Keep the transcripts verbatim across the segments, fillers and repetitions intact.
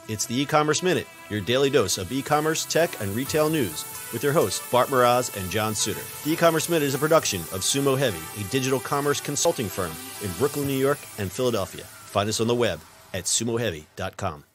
It's the E-Commerce Minute, your daily dose of e-commerce, tech, and retail news with your hosts, Bart Mraz and John Suter. The E-Commerce Minute is a production of Sumo Heavy, a digital commerce consulting firm in Brooklyn, New York, and Philadelphia. Find us on the web at sumo heavy dot com.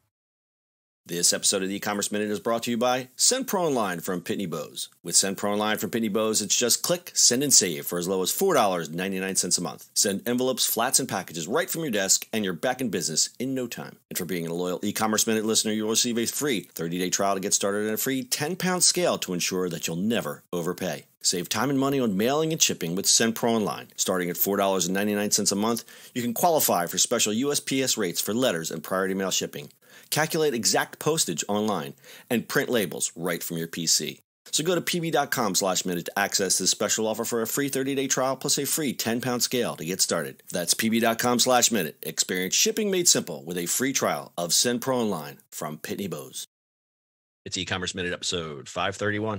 This episode of the E-Commerce Minute is brought to you by Send Pro Online from Pitney Bowes. With Send Pro Online from Pitney Bowes, it's just click, send, and save for as low as four dollars and ninety-nine cents a month. Send envelopes, flats, and packages right from your desk, and you're back in business in no time. And for being a loyal E-Commerce Minute listener, you'll receive a free thirty-day trial to get started and a free ten pound scale to ensure that you'll never overpay. Save time and money on mailing and shipping with Send Pro Online. Starting at four dollars and ninety-nine cents a month, you can qualify for special U S P S rates for letters and priority mail shipping. Calculate exact postage online, and print labels right from your P C. So go to pb.com slash minute to access this special offer for a free thirty-day trial plus a free ten pound scale to get started. That's pb.com slash minute. Experience shipping made simple with a free trial of Send Pro Online from Pitney Bowes. It's E-Commerce Minute episode five thirty-one.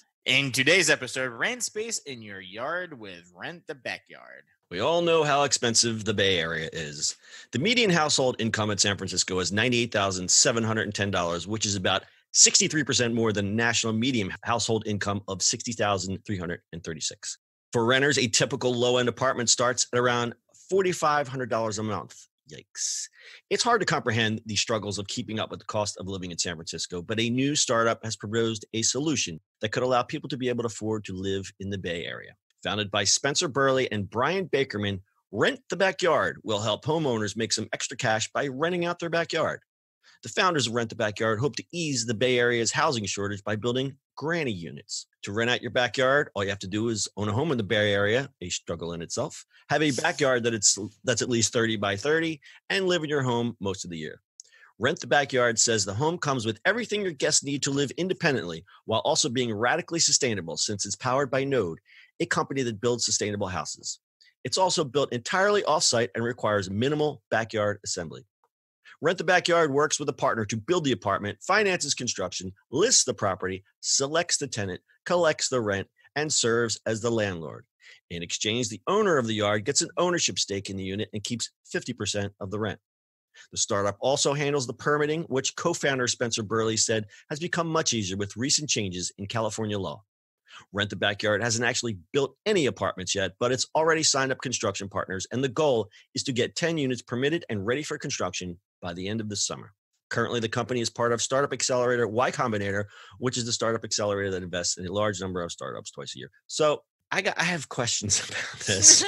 In today's episode, rent space in your yard with Rent the Backyard. We all know how expensive the Bay Area is. The median household income in San Francisco is ninety-eight thousand seven hundred ten dollars, which is about sixty-three percent more than national median household income of sixty thousand three hundred thirty-six dollars. For renters, a typical low-end apartment starts at around four thousand five hundred dollars a month. Yikes. It's hard to comprehend the struggles of keeping up with the cost of living in San Francisco, but a new startup has proposed a solution that could allow people to be able to afford to live in the Bay Area. Founded by Spencer Burleigh and Brian Bakerman, Rent the Backyard will help homeowners make some extra cash by renting out their backyard. The founders of Rent the Backyard hope to ease the Bay Area's housing shortage by building granny units. To rent out your backyard, all you have to do is own a home in the Bay Area, a struggle in itself, have a backyard that it's that's at least thirty by thirty, and live in your home most of the year. Rent the Backyard says the home comes with everything your guests need to live independently while also being radically sustainable since it's powered by Node, a company that builds sustainable houses. It's also built entirely off-site and requires minimal backyard assembly. Rent the Backyard works with a partner to build the apartment, finances construction, lists the property, selects the tenant, collects the rent, and serves as the landlord. In exchange, the owner of the yard gets an ownership stake in the unit and keeps fifty percent of the rent. The startup also handles the permitting, which co-founder Spencer Burleigh said has become much easier with recent changes in California law. Rent the Backyard hasn't actually built any apartments yet, but it's already signed up construction partners, and the goal is to get ten units permitted and ready for construction by the end of this summer. Currently, the company is part of startup accelerator Y Combinator, which is the startup accelerator that invests in a large number of startups twice a year. So I got I have questions about this.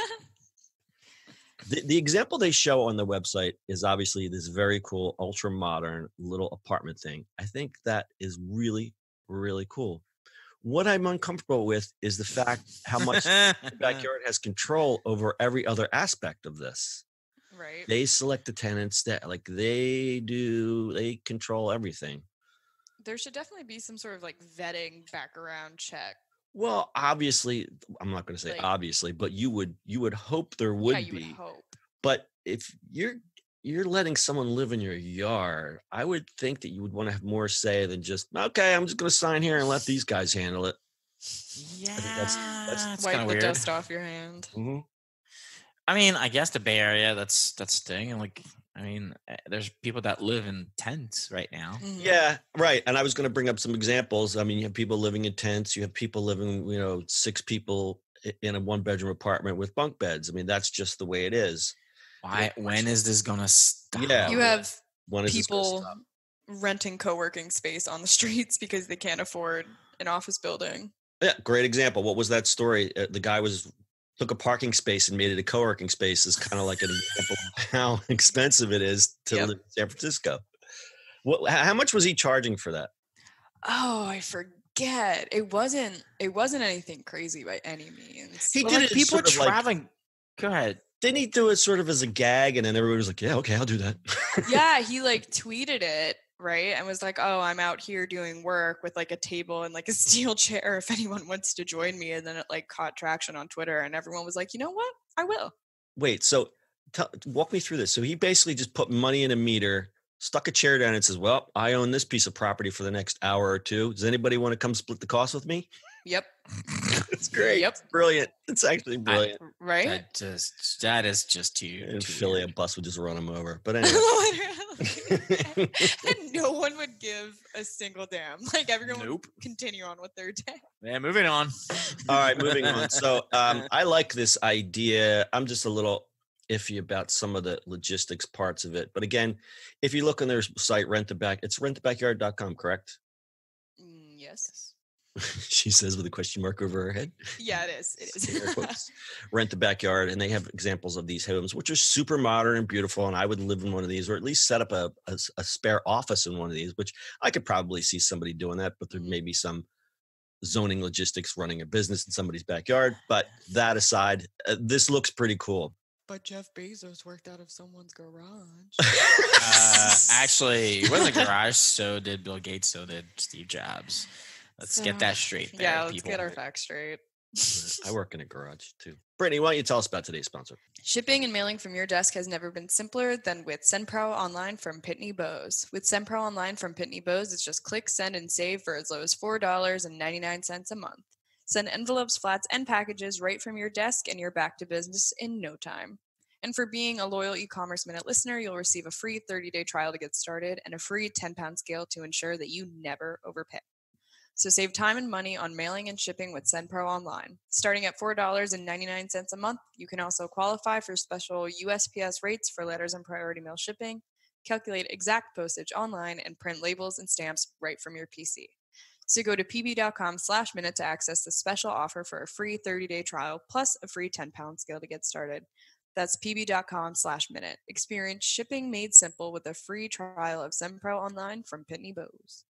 the, the example they show on the website is obviously this very cool, ultra modern little apartment thing. I think that is really, really cool. What I'm uncomfortable with is the fact how much the backyard has control over every other aspect of this. Right. They select the tenants that like they do, they control everything. There should definitely be some sort of like vetting background check. Well, obviously, I'm not going to say Like- obviously, but you would you would hope there would yeah, you be. would hope. But if you're you're letting someone live in your yard, I would think that you would want to have more say than just, okay, I'm just going to sign here and let these guys handle it. Yeah, that's- that's- that's Wipe kind of the weird. dust off your hand. Mm-hmm. I mean, I guess the Bay Area, that's that's the thing. Like, I mean, eh, there's people that live in tents right now. Mhm. Yeah, right. And I was going to bring up some examples. I mean, you have people living in tents. You have people living, you know, six people i- in a one bedroom apartment with bunk beds. I mean, that's just the way it is. Why? When is this gonna stop? Yeah. You have When is this gonna people stop? renting co-working space on the streets because they can't afford an office building. Yeah, great example. What was that story? Uh, the guy was took a parking space and made it a co-working space. Is kind of like an example of how expensive it is to Yep. live in San Francisco. What? How much was he charging for that? Oh, I forget. It wasn't. It wasn't anything crazy by any means. He Well, did like, it people sort of like- traveling. Go ahead. Didn't he do it sort of as a gag, and then everybody was like, "Yeah, okay, I'll do that." Yeah, he like tweeted it, right? And was like, "Oh, I'm out here doing work with like a table and like a steel chair if anyone wants to join me." And then it like caught traction on Twitter and everyone was like, "You know what? I will." Wait, so tell, walk me through this. So he basically just put money in a meter stuck a chair down and says, well, I own this piece of property for the next hour or two. Does anybody want to come split the cost with me? Yep. It's great. Yep. It's brilliant. It's actually brilliant. I, right? That just that is just too. In too Philly, weird. a bus would just run them over. But anyway. And no one would give a single damn. Like everyone Nope. would continue on with their day. Yeah, moving on. All right, moving on. So um, I like this idea. I'm just a little iffy about some of the logistics parts of it. But again, if you look on their site, Rent the Back, it's rent the backyard dot com, correct? Mm, yes. She says with a question mark over her head. Yeah, it is. It is. Rent the Backyard, and they have examples of these homes, which are super modern and beautiful. And I would live in one of these, or at least set up a, a, a spare office in one of these, which I could probably see somebody doing that. But there may be some zoning logistics running a business in somebody's backyard. But that aside, uh, this looks pretty cool. But Jeff Bezos worked out of someone's garage. uh, actually, it wasn't a garage. So did Bill Gates. So did Steve Jobs. Let's So, get that straight. There, yeah, let's people. get our facts straight. I work in a garage too. Brittany, why don't you tell us about today's sponsor? Shipping and mailing from your desk has never been simpler than with SendPro Online from Pitney Bowes. With SendPro Online from Pitney Bowes, it's just click, send, and save for as low as four dollars and ninety-nine cents a month. Send envelopes, flats, and packages right from your desk, and you're back to business in no time. And for being a loyal e-commerce minute listener, you'll receive a free thirty-day trial to get started and a free ten-pound scale to ensure that you never overpay. So save time and money on mailing and shipping with SendPro Online. Starting at four dollars and ninety-nine cents a month, you can also qualify for special U S P S rates for letters and priority mail shipping, calculate exact postage online, and print labels and stamps right from your P C. So go to pb.com slash minute to access the special offer for a free thirty-day trial plus a free ten-pound scale to get started. That's pb.com slash minute. Experience shipping made simple with a free trial of SendPro Online from Pitney Bowes.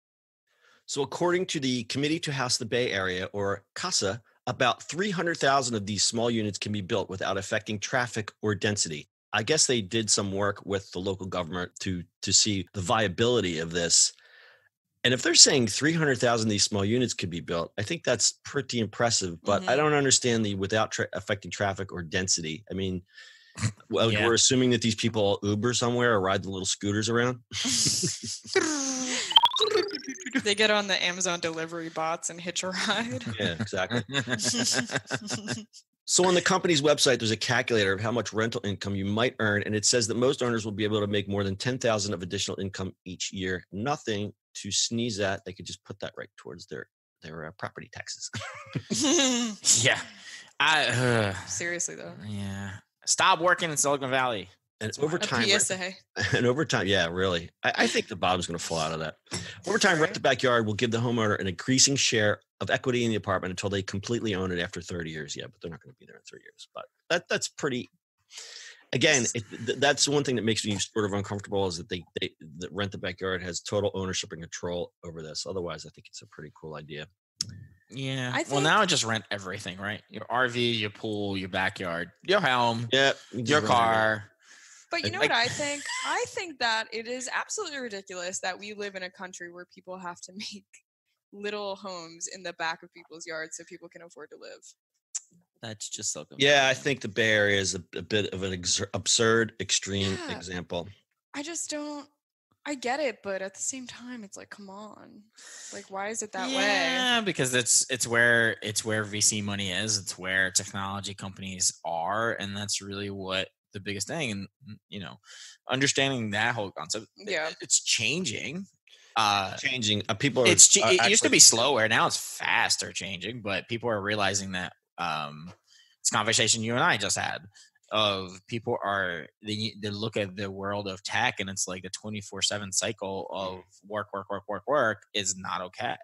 So according to the Committee to House the Bay Area, or CASA, about three hundred thousand of these small units can be built without affecting traffic or density. I guess they did some work with the local government to, to see the viability of this. And if they're saying three hundred thousand of these small units could be built, I think that's pretty impressive. But mm-hmm. I don't understand the without tra- affecting traffic or density. I mean, well, yeah. We're assuming that these people Uber somewhere or ride the little scooters around. They get on the Amazon delivery bots and hitch a ride. Yeah, exactly. So on the company's website, there's a calculator of how much rental income you might earn. And it says that most owners will be able to make more than ten thousand dollars of additional income each year. Nothing to sneeze at. They could just put that right towards their, their uh, property taxes. Yeah. I, uh, Seriously, though. Yeah. Stop working in Silicon Valley. And over time, a P S A. And over time, yeah, really. I, I think the bottom's going to fall out of that. Over time, Rent the Backyard will give the homeowner an increasing share of equity in the apartment until they completely own it after thirty years. Yeah, but they're not going to be there in three years. But that that's pretty. Again, it, th- that's one thing that makes me sort of uncomfortable is that they, they that Rent the Backyard has total ownership and control over this. Otherwise, I think it's a pretty cool idea. Yeah. I think, well, now I just rent everything, right? Your R V, your pool, your backyard, your home, yeah, you your car. But you know what I think? I think that it is absolutely ridiculous that we live in a country where people have to make little homes in the back of people's yards so people can afford to live. That's just so good. Yeah, I think the Bay Area is a, a bit of an ex- absurd, extreme Yeah. example. I just don't. I get it, but at the same time, it's like, come on, like, why is it that yeah, way? Yeah, because it's it's where it's where V C money is. It's where technology companies are, and that's really what the biggest thing. And you know, understanding that whole concept, yeah, it, it's changing. Uh, changing. Uh, people. Are, it's are it actually, used to be slower. Now it's faster changing, but people are realizing that. Um, it's a conversation you and I just had. Of people are they, they look at the world of tech and it's like the twenty-four seven cycle of work work work work work is not okay.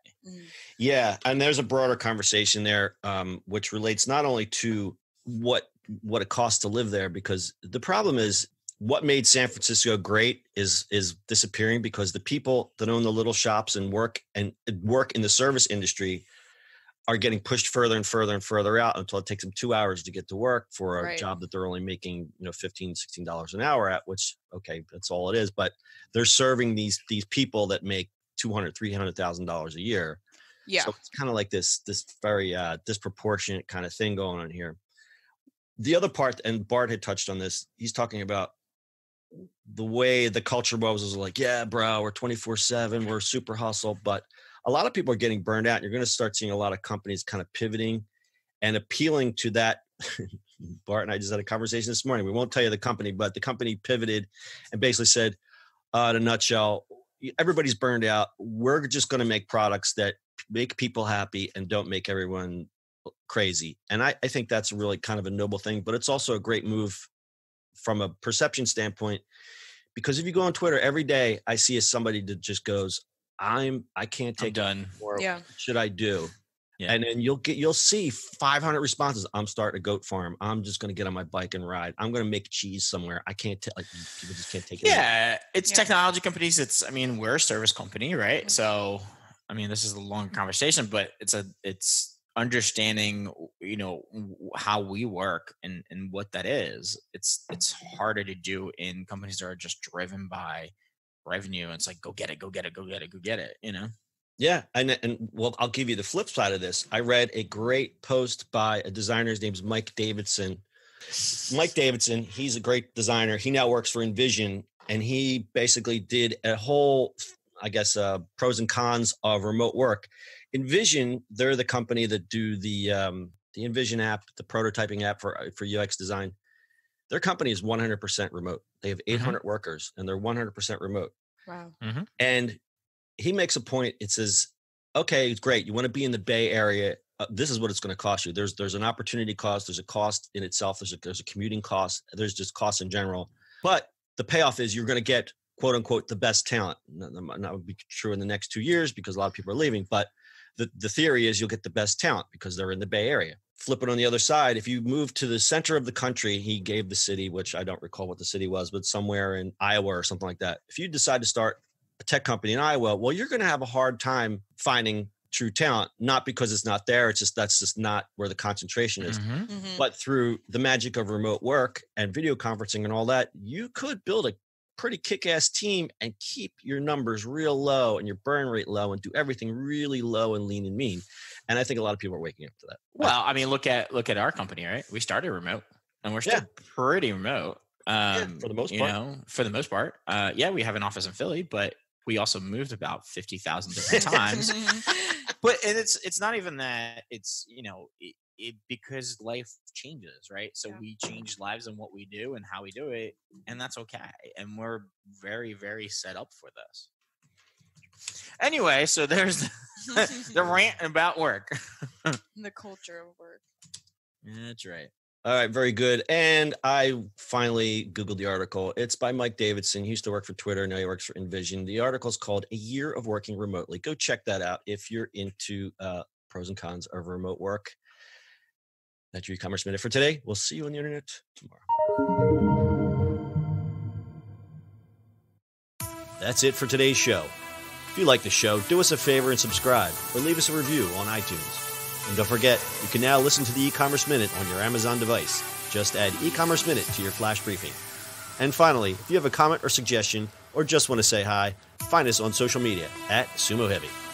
Yeah, and there's a broader conversation there um which relates not only to what what it costs to live there, because the problem is what made San Francisco great is is disappearing because the people that own the little shops and work and work in the service industry are getting pushed further and further and further out until it takes them two hours to get to work for a right. job that they're only making, you know, fifteen, sixteen dollars an hour at, which, okay, that's all it is. But they're serving these, these people that make two hundred, three hundred thousand dollars a year. Yeah. So it's kind of like this, this very uh, disproportionate kind of thing going on here. The other part, and Bart had touched on this, he's talking about the way the culture was, was like, yeah, bro, we're twenty-four seven, we're super hustle. But a lot of people are getting burned out. You're going to start seeing a lot of companies kind of pivoting and appealing to that. Bart and I just had a conversation this morning. We won't tell you the company, but the company pivoted and basically said, uh, in a nutshell, everybody's burned out. We're just going to make products that make people happy and don't make everyone crazy. And I, I think that's really kind of a noble thing, but it's also a great move from a perception standpoint, because if you go on Twitter every day, I see somebody that just goes, I'm, I can't take I'm done. More. Yeah. What should I do? Yeah. And then you'll get, you'll see five hundred responses. I'm starting a goat farm. I'm just going to get on my bike and ride. I'm going to make cheese somewhere. I can't take, like, people just can't take it. Yeah. It's Yeah. technology companies. It's, I mean, we're a service company, right? Mm-hmm. So, I mean, this is a long conversation, but it's a, it's understanding, you know, how we work and, and what that is. It's, it's harder to do in companies that are just driven by revenue. And it's like, go get it, go get it, go get it, go get it, you know? Yeah. And, and well, I'll give you the flip side of this. I read a great post by a designer. His name's Mike Davidson. Mike Davidson, he's a great designer. He now works for Envision, and he basically did a whole, I guess, uh, pros and cons of remote work. Envision, they're the company that do the um, the Envision app, the prototyping app for for U X design. Their company is one hundred percent remote. They have eight hundred mm-hmm. workers, and they're one hundred percent remote. Wow. Mm-hmm. And he makes a point. It says, okay, it's great. You want to be in the Bay Area. Uh, this is what it's going to cost you. There's there's an opportunity cost. There's a cost in itself. There's a, there's a commuting cost. There's just costs in general. But the payoff is you're going to get, quote unquote, the best talent. That would be true in the next two years because a lot of people are leaving. But the, the theory is you'll get the best talent because they're in the Bay Area. Flip it on the other side. If you move to the center of the country, he gave the city, which I don't recall what the city was, but somewhere in Iowa or something like that. If you decide to start a tech company in Iowa, well, you're going to have a hard time finding true talent, not because it's not there. It's just, that's just not where the concentration is. Mm-hmm. Mm-hmm. But through the magic of remote work and video conferencing and all that, you could build a pretty kick-ass team and keep your numbers real low and your burn rate low and do everything really low and lean and mean. And I think a lot of people are waking up to that. Well, I mean, look at, look at our company, right? We started remote and we're still Yeah. pretty remote. Um, Yeah, for the most you part. know, for the most part. Uh, yeah, we have an office in Philly, but we also moved about fifty thousand different times. But and it's it's not even that. It's, you know, it, it because life changes, right? So Yeah. we change lives and what we do and how we do it, and that's okay. And we're very, very set up for this. Anyway, so there's the, the rant about work. The culture of work. That's right. All right, very good. And I finally Googled the article. It's by Mike Davidson. He used to work for Twitter. Now he works for Envision. The article is called A Year of Working Remotely. Go check that out if you're into uh, pros and cons of remote work. That's your e-commerce minute for today. We'll see you on the internet tomorrow. That's it for today's show. If you like the show, do us a favor and subscribe or leave us a review on iTunes. And don't forget, you can now listen to the e-commerce minute on your Amazon device. Just add e-commerce minute to your flash briefing. And finally, if you have a comment or suggestion or just want to say hi, find us on social media at Sumo Heavy.